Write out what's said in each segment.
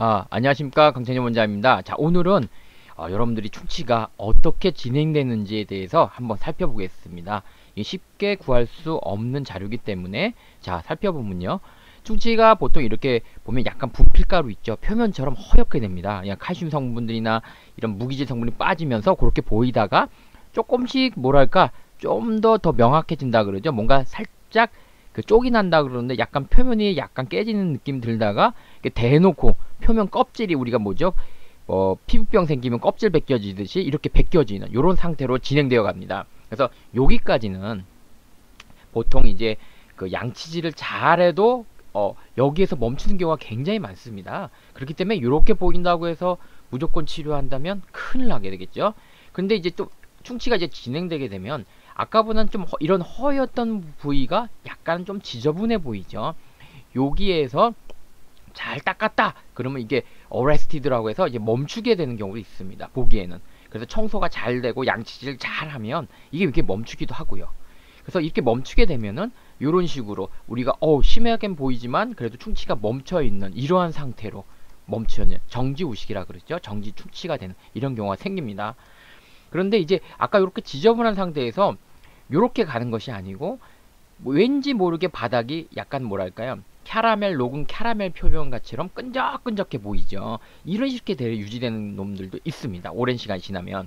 안녕하십니까, 강찬현 원장입니다. 자, 오늘은 여러분들이 충치가 어떻게 진행되는지에 대해서 한번 살펴보겠습니다. 이게 쉽게 구할 수 없는 자료이기 때문에 자, 살펴보면요. 충치가 보통 이렇게 보면 약간 분필가루 있죠. 표면처럼 허옇게 됩니다. 그냥 칼슘 성분들이나 이런 무기질 성분이 빠지면서 그렇게 보이다가 조금씩 뭐랄까 좀 더 명확해진다 그러죠. 뭔가 살짝 그 쪽이 난다 그러는데 약간 표면이 약간 깨지는 느낌 들다가 이렇게 대놓고 표면 껍질이 우리가 뭐죠? 피부병 생기면 껍질 벗겨지듯이 이렇게 벗겨지는 이런 상태로 진행되어 갑니다. 그래서 여기까지는 보통 이제 그 양치질을 잘해도 여기에서 멈추는 경우가 굉장히 많습니다. 그렇기 때문에 이렇게 보인다고 해서 무조건 치료한다면 큰일 나게 되겠죠. 근데 이제 또 충치가 이제 진행되게 되면 아까보다는 좀 이런 허였던 부위가 약간 좀 지저분해 보이죠. 여기에서 잘 닦았다 그러면 이게 어레스티드라고 해서 이제 멈추게 되는 경우도 있습니다. 보기에는. 그래서 청소가 잘 되고 양치질 잘 하면 이게 이렇게 멈추기도 하고요. 그래서 이렇게 멈추게 되면은 이런 식으로 우리가 심하게 보이지만 그래도 충치가 멈춰 있는 이러한 상태로 멈추는 정지우식이라 그러죠. 정지 충치가 되는 이런 경우가 생깁니다. 그런데 이제 아까 이렇게 지저분한 상태에서 이렇게 가는 것이 아니고 왠지 모르게 바닥이 약간 뭐랄까요, 녹은 캐러멜 표면같이럼 끈적끈적해 보이죠. 이런 식의 대로 유지되는 놈들도 있습니다. 오랜 시간이 지나면.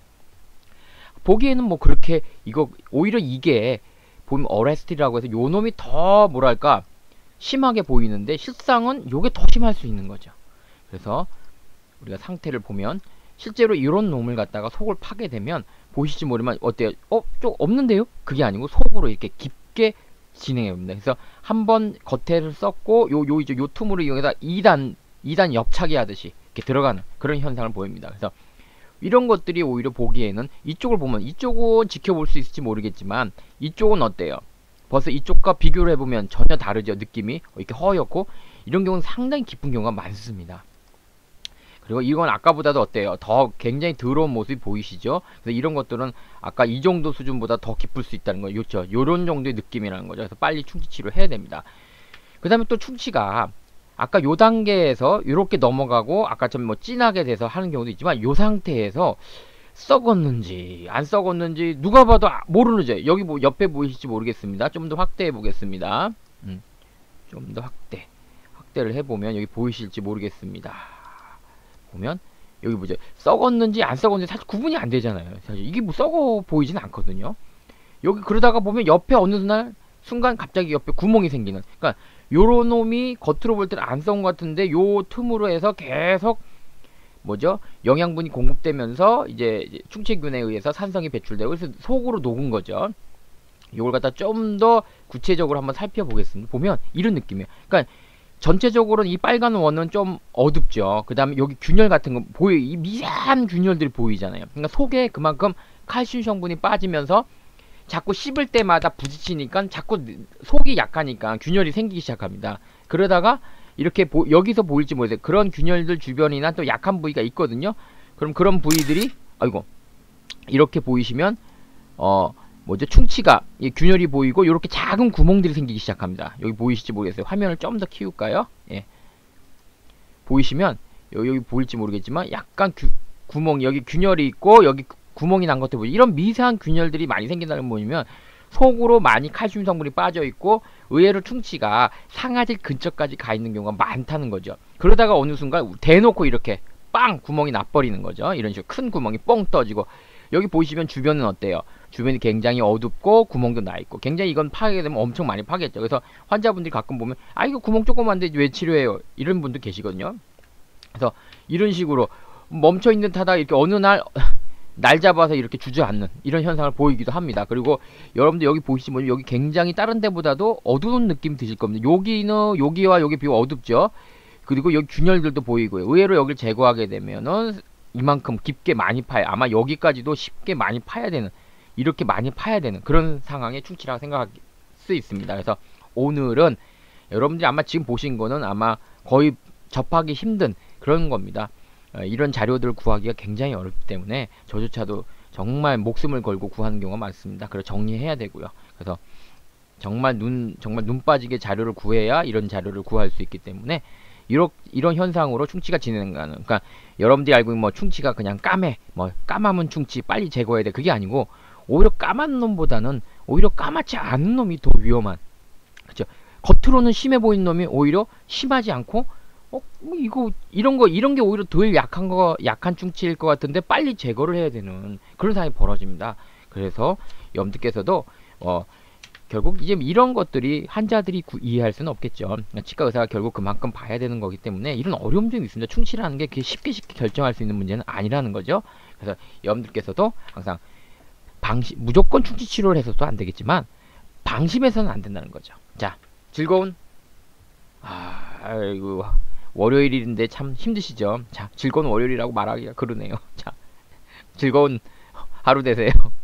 보기에는 뭐 그렇게 오히려 이게 보면 어레스티라고 해서 요 놈이 더 뭐랄까 심하게 보이는데 실상은 요게 더 심할 수 있는 거죠. 그래서 우리가 상태를 보면 실제로 이런 놈을 갖다가 속을 파게 되면 보이실지 모르지만 어때요? 좀 없는데요? 그게 아니고 속으로 이렇게 깊게 진행해 봅니다. 그래서 한번 겉에를 썼고 요 틈으로 이용해서 2단 옆차기 하듯이 이렇게 들어가는 그런 현상을 보입니다. 그래서 이런 것들이 오히려 보기에는 이쪽을 보면 이쪽은 지켜볼 수 있을지 모르겠지만 이쪽은 어때요? 벌써 이쪽과 비교를 해보면 전혀 다르죠. 느낌이 이렇게 허옇고 이런 경우는 상당히 깊은 경우가 많습니다. 그리고 이건 아까보다도 어때요? 더 굉장히 더러운 모습이 보이시죠? 그래서 이런 것들은 아까 이 정도 수준보다 더 깊을 수 있다는 거예요. 요렇죠? 요런 정도의 느낌이라는 거죠. 그래서 빨리 충치 치료를 해야 됩니다. 그 다음에 또 충치가 아까 요 단계에서 이렇게 넘어가고 아까 좀 뭐 진하게 돼서 하는 경우도 있지만 요 상태에서 썩었는지 안 썩었는지 누가 봐도 모르는지 여기 뭐 옆에 보이실지 모르겠습니다. 좀 더 확대해 보겠습니다. 좀 더 확대를 해보면 여기 보이실지 모르겠습니다. 보면 여기 보죠. 썩었는지 안 썩었는지 사실 구분이 안 되잖아요. 사실 이게 뭐 썩어 보이진 않거든요. 여기 그러다가 보면 옆에 어느 날 순간 갑자기 옆에 구멍이 생기는, 그러니까 요런 놈이 겉으로 볼 때는 안 썩은 것 같은데 요 틈으로 해서 계속 뭐죠? 영양분이 공급되면서 이제 충치균에 의해서 산성이 배출되고 그래서 속으로 녹은 거죠. 요걸 갖다 좀 더 구체적으로 한번 살펴보겠습니다. 보면 이런 느낌이에요. 그러니까 전체적으로는 이 빨간 원은 좀 어둡죠. 그 다음에 여기 균열 같은 거 이 미세한 균열들이 보이잖아요. 그러니까 속에 그만큼 칼슘 성분이 빠지면서 자꾸 씹을 때마다 부딪히니까 자꾸 속이 약하니까 균열이 생기기 시작합니다. 그러다가 이렇게 여기서 보일지 모르겠어요. 그런 균열들 주변이나 또 약한 부위가 있거든요. 그럼 그런 부위들이 이렇게 보이시면 뭐죠? 충치가 균열이 보이고 이렇게 작은 구멍들이 생기기 시작합니다. 여기 보이실지 모르겠어요. 화면을 좀 더 키울까요? 예. 보이시면 여기 보일지 모르겠지만 약간 구멍이 여기 균열이 있고 여기 구멍이 난 것들 보이죠? 이런 미세한 균열들이 많이 생긴다는 거 보면 속으로 많이 칼슘 성분이 빠져 있고 의외로 충치가 상아질 근처까지 가 있는 경우가 많다는 거죠. 그러다가 어느 순간 대놓고 이렇게 빵 구멍이 나버리는 거죠. 이런 식으로 큰 구멍이 뻥 떠지고 여기 보시면 주변은 어때요? 주변이 굉장히 어둡고 구멍도 나 있고 굉장히 이건 파게 되면 엄청 많이 파겠죠. 그래서 환자분들이 가끔 보면 이거 구멍 조그만데 왜 치료해요? 이런 분도 계시거든요. 그래서 이런 식으로 멈춰있는 듯 하다가 이렇게 어느 날 잡아서 이렇게 주저앉는 이런 현상을 보이기도 합니다. 그리고 여러분들 여기 보시면 여기 굉장히 다른 데보다도 어두운 느낌 드실 겁니다. 여기와 여기 비교 어둡죠. 그리고 여기 균열들도 보이고요. 의외로 여기를 제거하게 되면은 이만큼 깊게 많이 파요. 아마 여기까지도 쉽게 많이 파야 되는, 이렇게 많이 파야 되는 그런 상황의 충치라고 생각할 수 있습니다. 그래서 오늘은 여러분들이 아마 지금 보신 거는 아마 거의 접하기 힘든 그런 겁니다. 이런 자료들을 구하기가 굉장히 어렵기 때문에 저조차도 정말 목숨을 걸고 구하는 경우가 많습니다. 그래서 정리해야 되고요. 그래서 정말 눈 빠지게 자료를 구해야 이런 자료를 구할 수 있기 때문에 이런 현상으로 충치가 진행하는, 그러니까 여러분들이 알고 있는 뭐 충치가 그냥 뭐 까마문 충치 빨리 제거해야 돼, 그게 아니고 오히려 까만 놈보다는 오히려 까맣지 않은 놈이 더 위험한, 그죠? 겉으로는 심해 보이는 놈이 오히려 심하지 않고, 뭐 이런 게 오히려 더 약한 충치일 것 같은데 빨리 제거를 해야 되는 그런 상황이 벌어집니다. 그래서 여러분들께서도 결국 이제 이런 것들이 환자들이 이해할 수는 없겠죠. 치과 의사가 결국 그만큼 봐야 되는 거기 때문에 이런 어려움이 좀 있습니다. 충치라는 게 쉽게 결정할 수 있는 문제는 아니라는 거죠. 그래서 여러분들께서도 항상 무조건 충치 치료를 해서도 안 되겠지만 방심해서는 안 된다는 거죠. 자, 즐거운 아이고 월요일인데 참 힘드시죠? 자, 즐거운 월요일이라고 말하기가 그러네요. 자, 즐거운 하루 되세요.